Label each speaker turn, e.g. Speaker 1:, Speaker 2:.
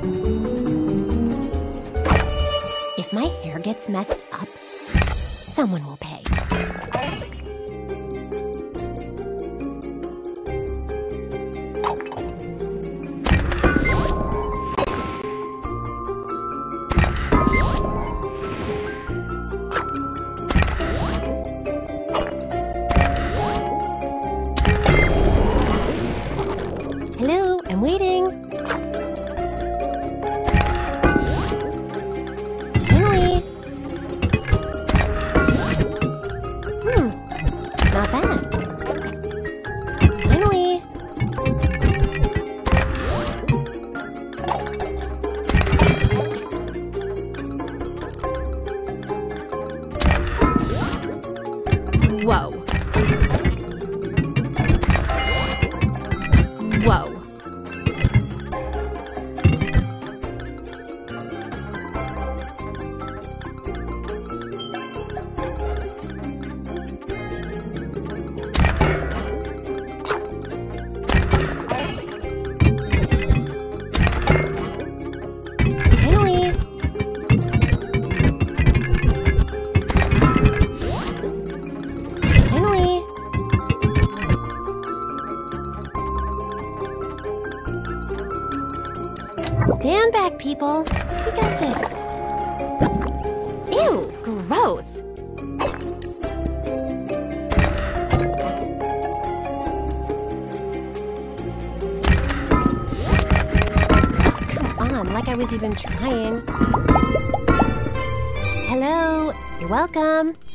Speaker 1: If my hair gets messed up, someone will pay. Hello, I'm waiting. Finally. Not bad. Finally. Whoa. Whoa. Finally. Finally. Stand back, people. We got this. Ew, gross. Oh, come on, like I was even trying. Hello, you're welcome.